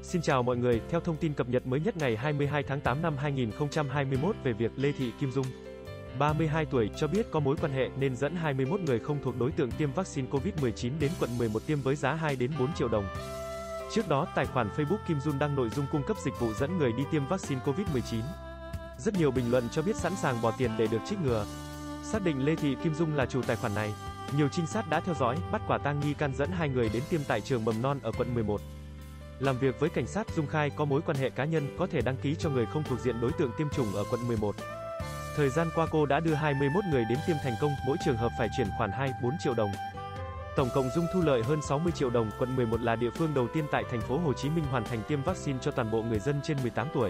Xin chào mọi người, theo thông tin cập nhật mới nhất ngày 22 tháng 8 năm 2021 về việc Lê Thị Kim Dung, 32 tuổi, cho biết có mối quan hệ nên dẫn 21 người không thuộc đối tượng tiêm vaccine COVID-19 đến quận 11 tiêm với giá 2 đến 4 triệu đồng. Trước đó, tài khoản Facebook Kim Dung đăng nội dung cung cấp dịch vụ dẫn người đi tiêm vaccine COVID-19. Rất nhiều bình luận cho biết sẵn sàng bỏ tiền để được trích ngừa. Xác định Lê Thị Kim Dung là chủ tài khoản này, nhiều trinh sát đã theo dõi, bắt quả tang nghi can dẫn 2 người đến tiêm tại trường mầm non ở quận 11. Làm việc với cảnh sát, Dung khai có mối quan hệ cá nhân, có thể đăng ký cho người không thuộc diện đối tượng tiêm chủng ở quận 11. Thời gian qua cô đã đưa 21 người đến tiêm thành công, mỗi trường hợp phải chuyển khoản 2-4 triệu đồng. Tổng cộng Dung thu lợi hơn 60 triệu đồng. Quận 11 là địa phương đầu tiên tại thành phố Hồ Chí Minh hoàn thành tiêm vaccine cho toàn bộ người dân trên 18 tuổi.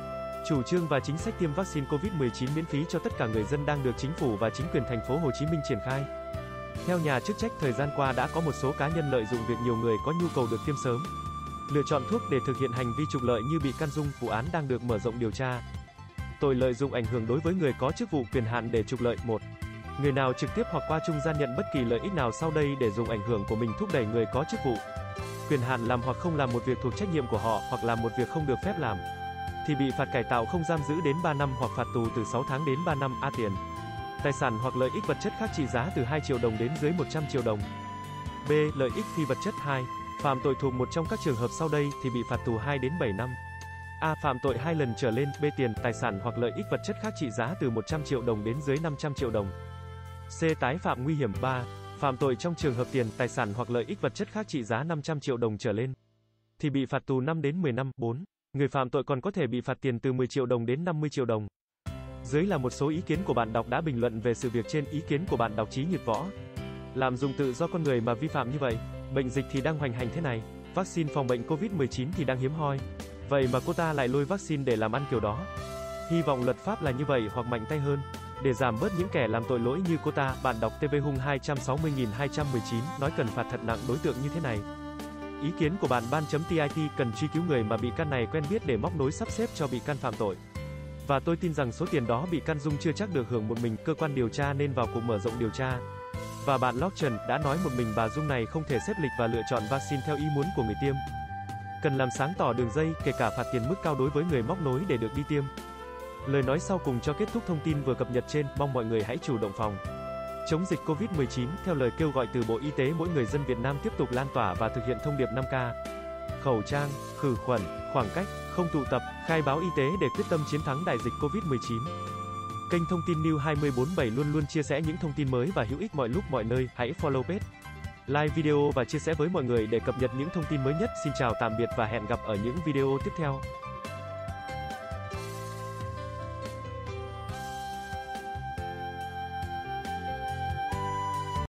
Chủ trương và chính sách tiêm vaccine COVID-19 miễn phí cho tất cả người dân đang được chính phủ và chính quyền thành phố Hồ Chí Minh triển khai. Theo nhà chức trách, thời gian qua đã có một số cá nhân lợi dụng việc nhiều người có nhu cầu được tiêm sớm, lựa chọn thuốc để thực hiện hành vi trục lợi như bị can Dung. Vụ án đang được mở rộng điều tra. Tội lợi dụng ảnh hưởng đối với người có chức vụ quyền hạn để trục lợi. 1. Người nào trực tiếp hoặc qua trung gian nhận bất kỳ lợi ích nào sau đây để dùng ảnh hưởng của mình thúc đẩy người có chức vụ quyền hạn làm hoặc không làm một việc thuộc trách nhiệm của họ, hoặc làm một việc không được phép làm, thì bị phạt cải tạo không giam giữ đến 3 năm hoặc phạt tù từ 6 tháng đến 3 năm. A. Tiền, tài sản hoặc lợi ích vật chất khác trị giá từ 2 triệu đồng đến dưới 100 triệu đồng. B. Lợi ích phi vật chất. 2. Phạm tội thuộc một trong các trường hợp sau đây thì bị phạt tù 2 đến 7 năm. A. Phạm tội 2 lần trở lên. B. Tiền, tài sản hoặc lợi ích vật chất khác trị giá từ 100 triệu đồng đến dưới 500 triệu đồng. C. Tái phạm nguy hiểm. 3. Phạm tội trong trường hợp tiền, tài sản hoặc lợi ích vật chất khác trị giá 500 triệu đồng trở lên thì bị phạt tù 5 đến 10 năm. 4. Người phạm tội còn có thể bị phạt tiền từ 10 triệu đồng đến 50 triệu đồng. Dưới là một số ý kiến của bạn đọc đã bình luận về sự việc trên. Ý kiến của bạn đọc Chí Nhật Võ: làm dùng tự do con người mà vi phạm như vậy. Bệnh dịch thì đang hoành hành thế này, vaccine phòng bệnh COVID-19 thì đang hiếm hoi. Vậy mà cô ta lại lôi vaccine để làm ăn kiểu đó. Hy vọng luật pháp là như vậy hoặc mạnh tay hơn, để giảm bớt những kẻ làm tội lỗi như cô ta. Bạn đọc TV Hung 260.219 nói cần phạt thật nặng đối tượng như thế này. Ý kiến của bạn ban.tit cần truy cứu người mà bị can này quen biết để móc nối sắp xếp cho bị can phạm tội. Và tôi tin rằng số tiền đó bị can Dung chưa chắc được hưởng một mình, cơ quan điều tra nên vào cuộc mở rộng điều tra. Và bạn Lóc Trần đã nói một mình bà Dung này không thể xếp lịch và lựa chọn vaccine theo ý muốn của người tiêm. Cần làm sáng tỏ đường dây, kể cả phạt tiền mức cao đối với người móc nối để được đi tiêm. Lời nói sau cùng cho kết thúc thông tin vừa cập nhật trên, mong mọi người hãy chủ động phòng chống dịch COVID-19 theo lời kêu gọi từ Bộ Y tế. Mỗi người dân Việt Nam tiếp tục lan tỏa và thực hiện thông điệp 5K: khẩu trang, khử khuẩn, khoảng cách, không tụ tập, khai báo y tế để quyết tâm chiến thắng đại dịch COVID-19. Kênh thông tin News 247 luôn luôn chia sẻ những thông tin mới và hữu ích mọi lúc mọi nơi. Hãy follow page, like video và chia sẻ với mọi người để cập nhật những thông tin mới nhất. Xin chào tạm biệt và hẹn gặp ở những video tiếp theo.